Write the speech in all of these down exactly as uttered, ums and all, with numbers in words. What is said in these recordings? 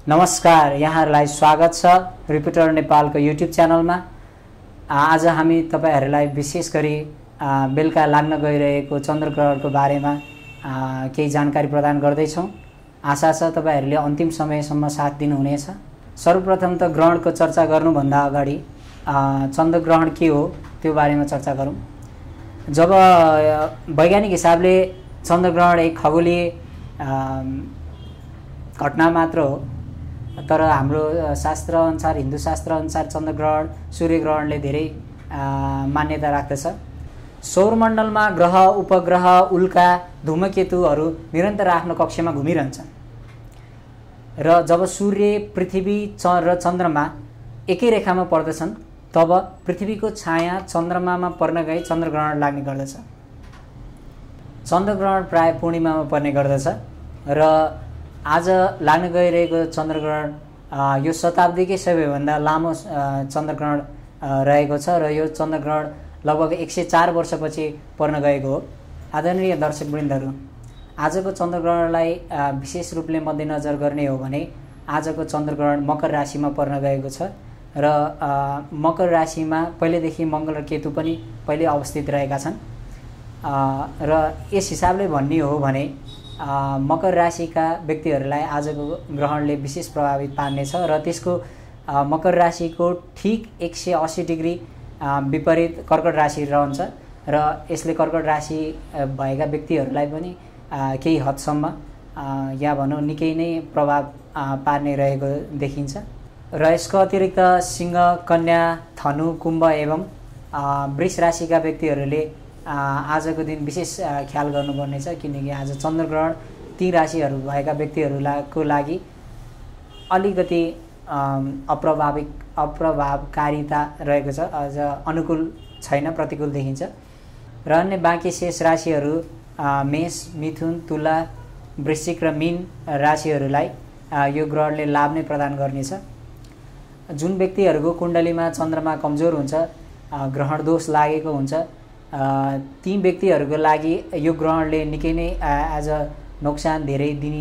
नमस्कार, यहाँहरूलाई स्वागत छ रिपोर्टर नेपालको युट्युब च्यानलमा। आज हामी तपाईहरुलाई विशेष गरी बेलुका लाग्न गइरहेको चन्द्रग्रहणको बारेमा केही जानकारी प्रदान गर्दै छौं। आशा छ तपाईहरुले अन्तिम समयसम्म साथ दिनुहुनेछ। सर्वप्रथम त ग्रहणको चर्चा गर्नुभन्दा अगाडि चन्द्रग्रहण के हो त्यो बारेमा चर्चा गरौं। जब वैज्ञानिक हिसाबले चन्द्रग्रहण एक खगोलीय घटना मात्र हो, तर हाम्रो शास्त्र अनुसार, हिन्दू शास्त्र अनुसार चन्द्रग्रहण सूर्यग्रहणले धेरै मान्यता राख्दछ। सौरमण्डलमा ग्रह, उपग्रह, उल्का, धूमकेतुहरू निरन्तर आफ्नो कक्षामा घुमिरहन्छन् र जब सूर्य, पृथ्वी र चन्द्रमा एकै रेखामा पर्दछन् तब पृथ्वीको छाया चन्द्रमामा पर्न गई चन्द्रग्रहण लाग्ने गर्दछ। चन्द्रग्रहण प्राय पूर्णिमामा पर्ने गर्दछ र आज लाग्न गइरहेको चन्द्रग्रहण यो शताब्दीकै सबैभन्दा लामो चन्द्रग्रहण रहेको छ र यो चन्द्रग्रहण लगभग एक सय चार वर्षपछि पर्न गएको हो। आदरणीय दर्शकवृन्दहरू, आजको चन्द्रग्रहणलाई विशेष रूपले मध्यनजर गर्ने हो भने आजको चन्द्रग्रहण मकर राशिमा पर्न गएको छ र मकर राशिमा पहिलेदेखि मङ्गल र केतु पनि पहिले अवस्थित रहेका छन् र यस हिसाबले भन्ने हो भने मकर राशिका व्यक्तिहरूलाई आजको ग्रहणले विशेष प्रभावित पार्नेछ र त्यसको मकर राशिको ठीक एक सय अस्सी डिग्री विपरीत कर्कट राशि रहन्छ र यसले कर्कट राशि भएका व्यक्तिहरूलाई पनि केही हदसम्म या भनौँ निकै नै प्रभाव पार्ने रहेको देखिन्छ र यसको अतिरिक्त सिंह, कन्या, धनु, कुम्भ एवं वृष राशिका व्यक्तिहरूले आजको दिन विशेष ख्याल गर्नुपर्नेछ, किनकि आज चन्द्रग्रहण ती राशिहरू भएका व्यक्तिहरूको लागि अलिकति अप्रभाविक अप्रभावकारिता रहेको छ, अझ अनुकूल छैन, प्रतिकूल देखिन्छ र अन्य बाँकी शेष राशिहरू मेष, मिथुन, तुला, वृश्चिक र मीन राशिहरूलाई यो ग्रहणले लाभ नै प्रदान गर्नेछ। जुन व्यक्तिहरूको कुण्डलीमा चन्द्रमा कमजोर हुन्छ, ग्रहण दोष लागेको हुन्छ, ती व्यक्तिहरूको लागि यो ग्रहणले निकै नै एज अ नोक्सान धेरै दिने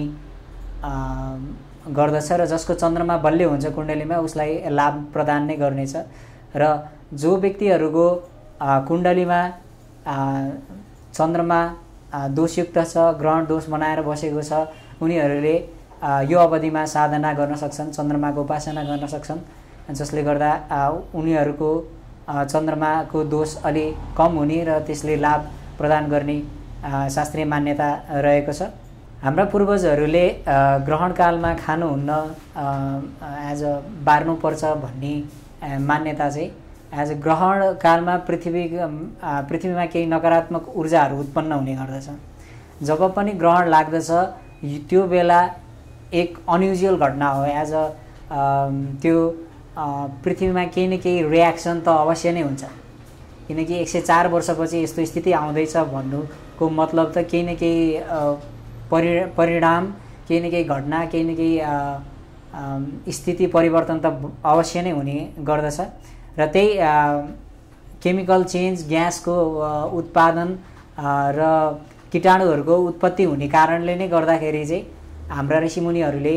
गर्दछ र जसको चन्द्रमा बलियो हुन्छ कुण्डलीमा उसलाई लाभ प्रदान नै गर्नेछ र जो व्यक्तिहरूको कुण्डलीमा चन्द्रमा दोषयुक्त छ, ग्रहण दोष बनाएर बसेको छ, उनीहरूले यो अवधिमा साधना गर्न सक्छन्, चन्द्रमाको उपासना गर्न सक्छन्, जसले गर्दा उनीहरूको चन्द्रमाको दोष अलि कम हुने र त्यसले लाभ प्रदान गर्ने शास्त्रीय मान्यता रहेको छ। हाम्रा पूर्वजहरूले ग्रहणकालमा खानुहुन्न, एज अ बार्नुपर्छ भन्ने मान्यता चाहिँ एज अ ग्रहणकालमा पृथ्वी पृथ्वीमा केही नकारात्मक ऊर्जाहरू उत्पन्न हुने गर्दछ। जब पनि ग्रहण लाग्दछ त्यो बेला एक अनयुजुअल घटना हो, एज अ त्यो पृथ्वीमा केही न केही रियाक्सन त अवश्य नै हुन्छ, किनकि एक सय चार वर्षपछि यस्तो स्थिति आउँदैछ भन्नुको मतलब त केही न केही परि परिणाम, केही न केही घटना, केही न केही स्थिति परिवर्तन त अवश्य नै हुने गर्दछ र त्यही केमिकल चेन्ज, ग्यासको उत्पादन र कीटाणुहरूको उत्पत्ति हुने कारणले नै गर्दाखेरि चाहिँ हाम्रा ऋषिमुनिहरूले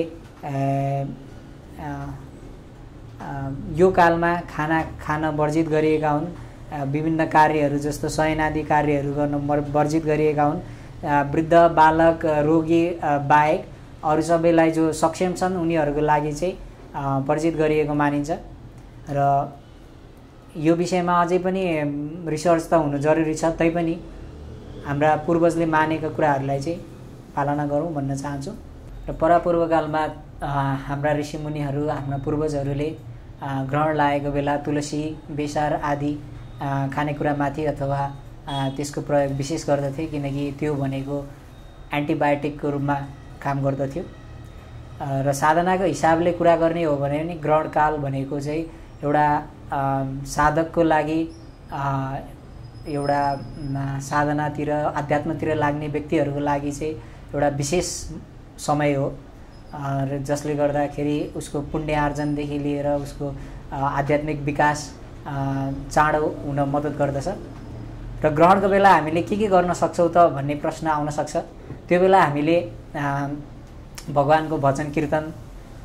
यो कालमा खाना खान वर्जित गरिएका हुन्, विभिन्न कार्यहरू जस्तो शयनादि कार्यहरू गर्न वर्जित गरिएका हुन्। वृद्ध, बालक, रोगी बाहेक अरू सबैलाई जो सक्षम छन् उनीहरूको लागि चाहिँ वर्जित गरिएको मानिन्छ र यो विषयमा अझै पनि रिसर्च त हुनु जरुरी छ, तैपनि हाम्रा पूर्वजले मानेका कुराहरूलाई चाहिँ पालना गरौँ भन्न चाहन्छु। र परापूर्वकालमा हाम्रा ऋषिमुनिहरू, हाम्रा पूर्वजहरूले ग्रहण लागेको बेला तुलसी, बेसार आदि खानेकुरामाथि अथवा त्यसको प्रयोग विशेष गर्दथे, किनकि त्यो भनेको एन्टिबायोटिकको रूपमा काम गर्दथ्यो र साधनाको हिसाबले कुरा गर्ने हो भने नि ग्रहणकाल भनेको चाहिँ एउटा साधकको लागि, एउटा साधनातिर, आध्यात्मतिर लाग्ने व्यक्तिहरूको लागि चाहिँ एउटा विशेष समय हो र जसले गर्दाखेरि उसको पुण्य आर्जनदेखि लिएर उसको आध्यात्मिक विकास चाँडो हुन मद्दत गर्दछ र ग्रहणको बेला हामीले के के गर्न सक्छौं त भन्ने प्रश्न आउन सक्छ। त्यो बेला हामीले भगवानको भजन कीर्तन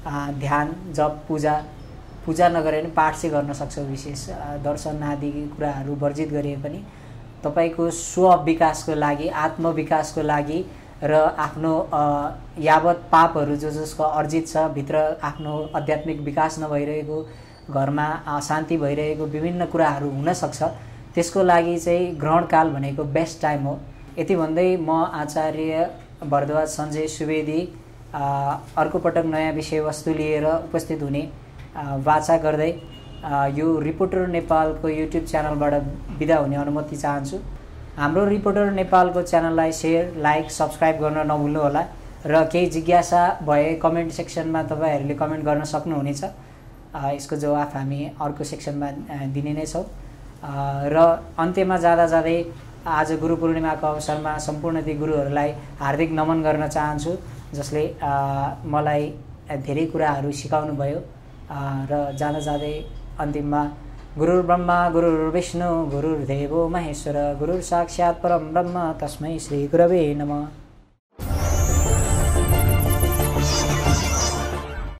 ध्यान जप पूजा पूजा नगरे पनि पाठ चाहिँ गर्न सक्छौँ। विशेष दर्शन आदि कुराहरू वर्जित गरिए पनि तपाईको स्व विकासको लागि, आत्मविकासको लागि र आफ्नो यावत पापहरू जो जसको अर्जित छ भित्र, आफ्नो आध्यात्मिक विकास नभइरहेको, घरमा अशान्ति भइरहेको विभिन्न कुराहरू हुन सक्छ, त्यसको लागि चाहिँ ग्रहणकाल भनेको बेस्ट टाइम हो। यति भन्दै म आचार्य भरद्वाज सञ्जय सुवेदी अर्को पटक नयाँ विषयवस्तु लिएर उपस्थित हुने वाचा गर्दै यो रिपोर्टर नेपालको युट्युब च्यानलबाट बिदा हुने अनुमति चाहन्छु। हाम्रो रिपोर्टर नेपालको च्यानललाई सेयर, लाइक, सब्सक्राइब गर्न नभुल्नुहोला र केही जिज्ञासा भए कमेन्ट सेक्सनमा तपाईँहरूले कमेन्ट गर्न सक्नुहुनेछ। यसको जवाफ हामी अर्को सेक्सनमा दिने नै छौँ। र अन्त्यमा जाँदा जाँदै आज गुरु पूर्णिमाको अवसरमा सम्पूर्ण ती गुरुहरूलाई हार्दिक नमन गर्न चाहन्छु, जसले मलाई धेरै कुराहरू सिकाउनु भयो। र जाँदा जाँदै अन्तिममा गुरुर् ब्रह्मा गुरुर् विष्णु गुरुर्देवो महेश्वर गुरुर् साक्षात् परम ब्रह्म तस्मै श्री गुरवे नमः।